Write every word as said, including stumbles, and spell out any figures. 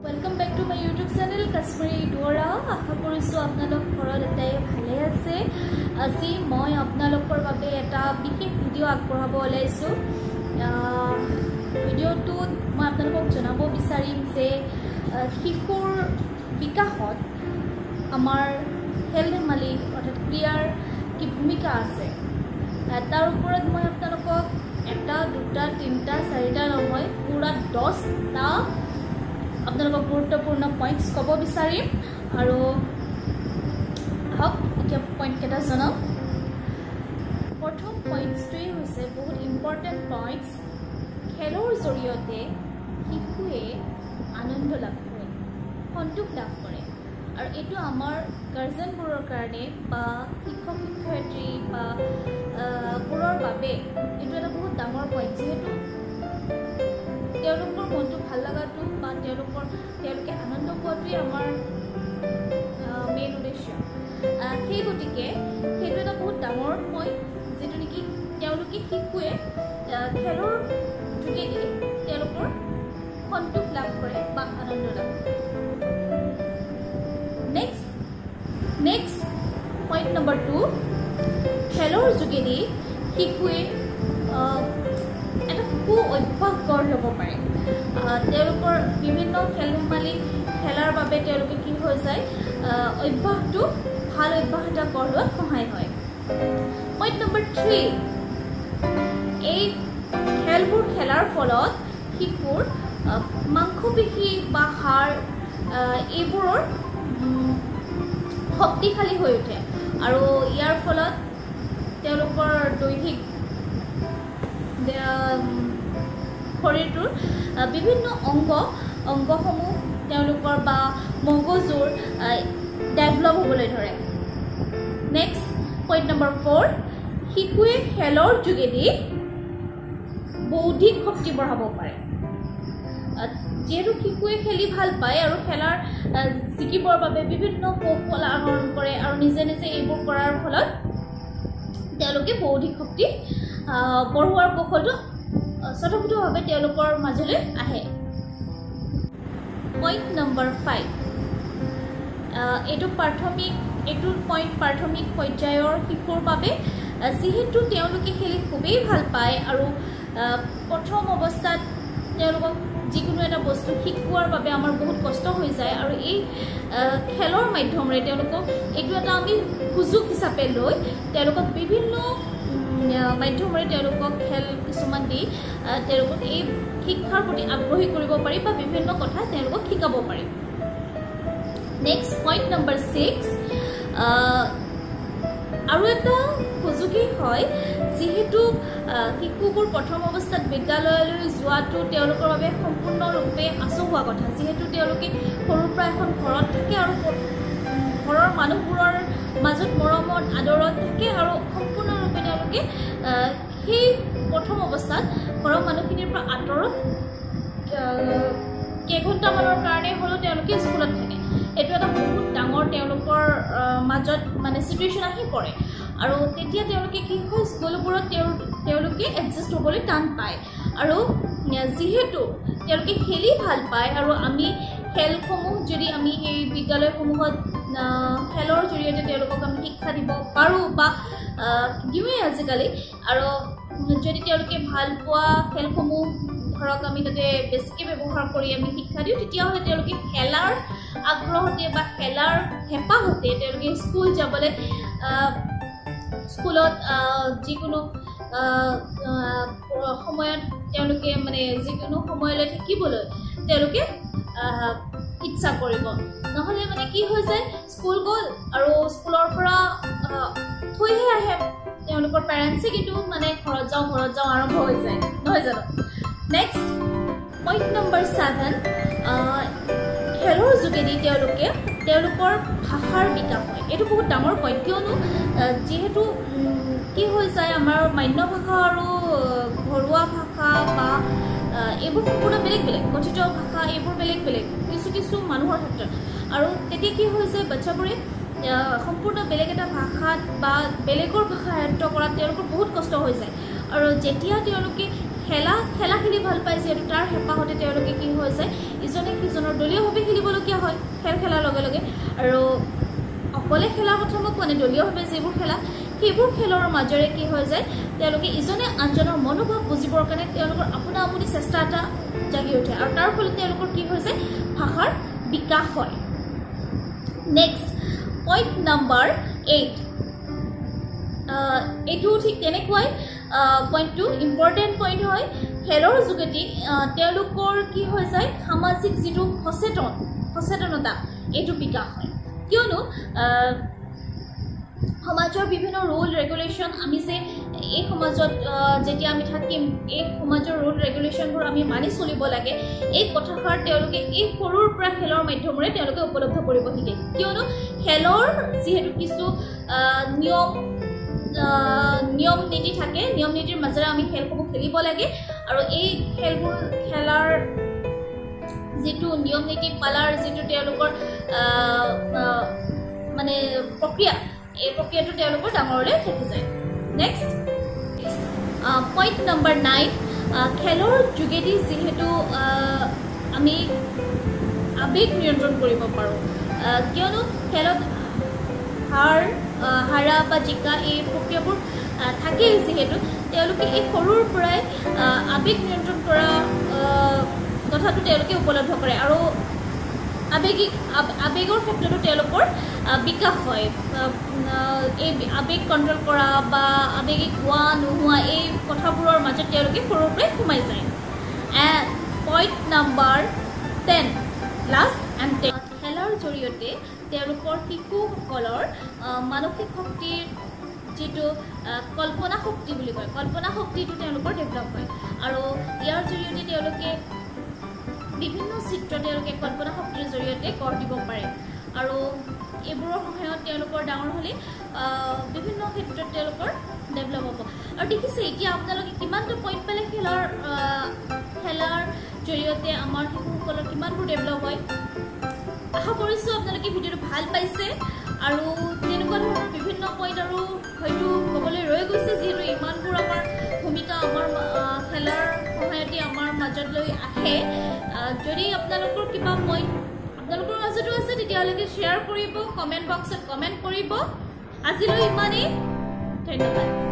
Welcome back to my YouTube channel Kashmiri Dora. আশা কৰিছো আপোনালোক ঘৰত এটাই ভালে আছে। আজি মই আপোনালোকৰ বাবে এটা বিশেষ ভিডিও আগবঢ়াব ওলাইছো। ভিডিওটোত মই আপোনালোকক জনাব বিচাৰিম যে শিশুৰ বিকাশত আমাৰ খেল ধেমালি অৰ্থাৎ ক্ৰীড়াৰ কি ভূমিকা আছে। তাৰ ওপৰত মই আপোনালোকক এটা দুটা তিনিটা চাৰিটা নহয় পুৰা দহটা আপোনালোকক গুৰুত্বপূৰ্ণ পইণ্টছ ক'ব বিচাৰিম আৰু হওক এতিয়া পইণ্ট কেইটা জনাম। প্ৰথম পইণ্টছটোৱেই হৈছে বহুত ইম্পৰ্টেণ্ট পইণ্টছ। খেলৰ জৰিয়তে শিশুৱে আনন্দ লাভ কৰে, সন্তোষ লাভ কৰে আৰু এইটো আমাৰ গাৰ্জেনবোৰৰ কাৰণে বা শিক্ষক শিক্ষয়িত্ৰী বা বোৰৰ বাবে এইটো এটা বহুত ডাঙৰ পইণ্ট। যিহেতু তেওঁলোকৰ মনটো ভাল লগাটো বা তেওঁলোকৰ তেওঁলোকে আনন্দ পোৱাটোৱেই আমাৰ মেইন উদ্দেশ্য। সেই গতিকে সেইটো এটা বহুত ডাঙৰ পইণ্ট, যিটো নেকি তেওঁলোকে শিশুৱে খেলৰ যোগেদি তেওঁলোকৰ সন্তোষ লাভ কৰে বা আনন্দ লাভ কৰে। Next next point number two, খেলৰ যোগেদি শিশুৱে এটা সু অভ্যাস গঢ় ল'ব পাৰে। তেওঁলোকৰ বিভিন্ন খেল ধেমালি খেলাৰ বাবে তেওঁলোকে কি হৈ যায়, অভ্যাসটো ভাল অভ্যাস এটা গঢ় লোৱাত সহায় হয়। পইণ্ট নম্বৰ থ্ৰী, এই খেলবোৰ খেলাৰ ফলত শিশুৰ মাংসপেশী বা হাড় এইবোৰৰ শক্তিশালী হৈ উঠে আৰু ইয়াৰ ফলত তেওঁলোকৰ দৈহিক শৰীৰটোৰ বিভিন্ন অংগ অংগসমূহ তেওঁলোকৰ বা মগজুৰ ডেভেলপ হ'বলৈ ধৰে। নেক্সট পইণ্ট নম্বৰ ফ'ৰ, শিশুৱে খেলৰ যোগেদি বৌদ্ধিক শক্তি বঢ়াব পাৰে। যিহেতু শিশুৱে খেলি ভাল পায় আৰু খেলাৰ জিকিবৰ বাবে বিভিন্ন কৌশল আহৰণ কৰে আৰু নিজে নিজে এইবোৰ কৰাৰ ফলত তেওঁলোকে বৌদ্ধিক শক্তি বঢ়োৱাৰ কৌশলটো স্বতঃস্ফূৰ্তভাৱে তেওঁলোকৰ মাজলৈ আহে। পইণ্ট নম্বৰ ফাইভ, এইটো প্ৰাথমিক এইটো পইণ্ট প্ৰাথমিক পৰ্যায়ৰ শিশুৰ বাবে, যিহেতু তেওঁলোকে খেলি খুবেই ভাল পায় আৰু প্ৰথম অৱস্থাত তেওঁলোকক যিকোনো এটা বস্তু শিকোৱাৰ বাবে আমাৰ বহুত কষ্ট হৈ যায় আৰু এই খেলৰ মাধ্যমেৰে তেওঁলোকক এইটো এটা আমি সুযোগ হিচাপে লৈ তেওঁলোকক বিভিন্ন মাধ্যমেৰে তেওঁলোকক খেল কিছুমান দি তেওঁলোকক এই শিক্ষাৰ প্ৰতি আগ্ৰহী কৰিব পাৰি বা বিভিন্ন কথা তেওঁলোকক শিকাব পাৰি। নেক্সট পইণ্ট নম্বৰ ছিক্স, আৰু এটা সুযোগী হয়, যিহেতু শিশুবোৰ প্ৰথম অৱস্থাত বিদ্যালয়লৈ যোৱাটো তেওঁলোকৰ বাবে সম্পূৰ্ণৰূপে আচহুৱা কথা। যিহেতু তেওঁলোকে সৰুৰ পৰা এখন ঘৰত থাকে আৰু ঘৰৰ মানুহবোৰৰ মাজত মৰমত আদৰত থাকে আৰু সম্পূৰ্ণৰূপে তেওঁলোকে সেই প্ৰথম অৱস্থাত ঘৰৰ মানুহখিনিৰ পৰা আঁতৰত কেইঘণ্টামানৰ কাৰণে হ'লেও তেওঁলোকে স্কুলত থাকে। এইটো এটা বহুত ডাঙৰ তেওঁলোকৰ মাজত মানে চিটুৱেশ্যন আহি পৰে আৰু তেতিয়া তেওঁলোকে কি হয়, স্কুলবোৰত তেওঁ তেওঁলোকে এডজাষ্ট হ'বলৈ টান পায় আৰু যিহেতু তেওঁলোকে খেলি ভাল পায় আৰু আমি খেলসমূহ যদি আমি এই বিদ্যালয়সমূহত খেলৰ জৰিয়তে তেওঁলোকক আমি শিক্ষা দিব পাৰোঁ বা দিওঁৱেই আজিকালি, আৰু যদি তেওঁলোকে ভাল পোৱা খেলসমূহ ধৰক আমি তাতে বেছিকৈ ব্যৱহাৰ কৰি আমি শিক্ষা দিওঁ, তেতিয়াহ'লে তেওঁলোকে খেলাৰ আগ্ৰহতে বা খেলাৰ হেঁপাহতে তেওঁলোকে স্কুল যাবলৈ স্কুলত যিকোনো সময়ত তেওঁলোকে মানে যিকোনো সময়লৈ থাকিবলৈ তেওঁলোকে ইচ্ছা কৰিব। নহ'লে মানে কি হৈ যায়, স্কুল গ'ল আৰু স্কুলৰ পৰা থৈহে আহে তেওঁলোকৰ পেৰেণ্টছে, কিন্তু মানে ঘৰত যাওঁ ঘৰত যাওঁ আৰম্ভ হৈ যায়, নহয় জানো। নেক্সট পইণ্ট নম্বৰ ছেভেন, খেলৰ যোগেদি তেওঁলোকে তেওঁলোকৰ ভাষাৰ বিকাশ হয়। এইটো বহুত ডাঙৰ পইণ্ট, কিয়নো যিহেতু কি হৈ যায়, আমাৰ মান্য ভাষা আৰু ঘৰুৱা ভাষা বা এইবোৰ সম্পূৰ্ণ বেলেগ বেলেগ, কথিত ভাষা এইবোৰ বেলেগ বেলেগ কিছু কিছু মানুহৰ ক্ষেত্ৰত, আৰু তেতিয়া কি হৈ যায়, বাচ্চাবোৰে সম্পূৰ্ণ বেলেগ এটা ভাষাত বা বেলেগৰ ভাষা আয়ত্ব কৰাত তেওঁলোকৰ বহুত কষ্ট হৈ যায়। আৰু যেতিয়া তেওঁলোকে খেলা খেলা খেলি ভাল পায় যিহেতু তাৰ হেঁপাহতে তেওঁলোকে কি হৈ যায় ইজনে সিজনৰ দলীয়ভাৱে খেলিবলগীয়া হয় খেল খেলাৰ লগে লগে আৰু অকলে খেলাৰ কথা মই কোৱা নাই দলীয়ভাৱে যিবোৰ খেলা সেইবোৰ খেলৰ মাজেৰে কি হৈ যায় তেওঁলোকে ইজনে আনজনৰ মনোভাৱ বুজিবৰ কাৰণে তেওঁলোকৰ আপোনা আপুনি চেষ্টা এটা জাগি উঠে আৰু তাৰ ফলত তেওঁলোকৰ কি হৈ যায় ভাষাৰ বিকাশ হয় নেক্সট পইণ্ট নাম্বাৰ এইট এইটো ঠিক তেনেকুৱাই পইণ্টটো ইম্পৰ্টেণ্ট পইণ্ট হয় খেলৰ যোগেদি তেওঁলোকৰ কি হৈ যায় সামাজিক যিটো সচেতন সচেতনতা এইটো বিকাশ হয় কিয়নো সমাজৰ বিভিন্ন ৰুল ৰেগুলেশ্যন আমি যে এই সমাজত যেতিয়া আমি থাকিম এই সমাজৰ ৰুল ৰেগুলেশ্যনবোৰ আমি মানি চলিব লাগে এই কথাষাৰ তেওঁলোকে এই সৰুৰ পৰা খেলৰ মাধ্যমেৰে তেওঁলোকে উপলব্ধ কৰিব শিকে কিয়নো খেলৰ যিহেতু কিছু নিয়ম নিয়ম নীতি থাকে নিয়ম নীতিৰ মাজেৰে আমি খেলসমূহ খেলিব লাগে আৰু এই খেলবোৰ খেলাৰ যিটো নিয়ম নীতি পালাৰ যিটো তেওঁলোকৰ মানে প্ৰক্ৰিয়া এই প্ৰক্ৰিয়াটো তেওঁলোকৰ ডাঙৰলৈ থাকি যায় নেক্সট পইণ্ট নম্বৰ নাইন খেলৰ যোগেদি যিহেতু আমি আবেগ নিয়ন্ত্ৰণ কৰিব পাৰোঁ কিয়নো খেলত হাৰ হাৰা বা জিকা এই প্ৰক্ৰিয়াবোৰ থাকেই যিহেতু তেওঁলোকে এই সৰুৰ পৰাই আবেগ নিয়ন্ত্ৰণ কৰা কথাটো তেওঁলোকে উপলব্ধ কৰে আৰু আবেগিক আবেগৰ ক্ষেত্ৰতো তেওঁলোকৰ বিকাশ হয় এই আবেগ কণ্ট্ৰল কৰা বা আবেগিক হোৱা নোহোৱা এই কথাবোৰৰ মাজত তেওঁলোকে সৰুৰ পৰাই সোমাই যায় and point number ten last and ten খেলৰ জৰিয়তে তেওঁলোকৰ শিশুসকলৰ মানসিক শক্তিৰ যিটো কল্পনা শক্তি বুলি কয় কল্পনা শক্তিটো তেওঁলোকৰ ডেভেলপ হয় আৰু ইয়াৰ জৰিয়তে তেওঁলোকে বিভিন্ন চিত্ৰ তেওঁলোকে কল্পনা শক্তিৰ জৰিয়তে গঢ় দিব পাৰে আৰু এইবোৰৰ সহায়ত তেওঁলোকৰ ডাঙৰ হ'লে বিভিন্ন ক্ষেত্ৰত তেওঁলোকৰ ডেভেলপ হ'ব আৰু দেখিছে এতিয়া আপোনালোকে কিমানটো পইণ্ট পালে খেলৰ খেলাৰ জৰিয়তে আমাৰ শিশুসকলৰ কিমানবোৰ ডেভেলপ হয় আশা কৰিছোঁ আপোনালোকে ভিডিঅ'টো ভাল পাইছে আৰু তেনেকুৱা ধৰণৰ বিভিন্ন পইণ্ট আৰু হয়তো ক'বলৈ ৰৈ গৈছে যিহেতু ইমানবোৰ আমাৰ ভূমিকা আমাৰ খেলাৰ সহায়তে আমাৰ মাজলৈ আহে যদি আপোনালোকৰ কিবা পইণ্ট আপোনালোকৰ মাজতো আছে তেতিয়াহ'লে শ্বেয়াৰ কৰিব কমেণ্ট বক্সত কমেণ্ট কৰিব আজিলৈ ইমানেই ধন্যবাদ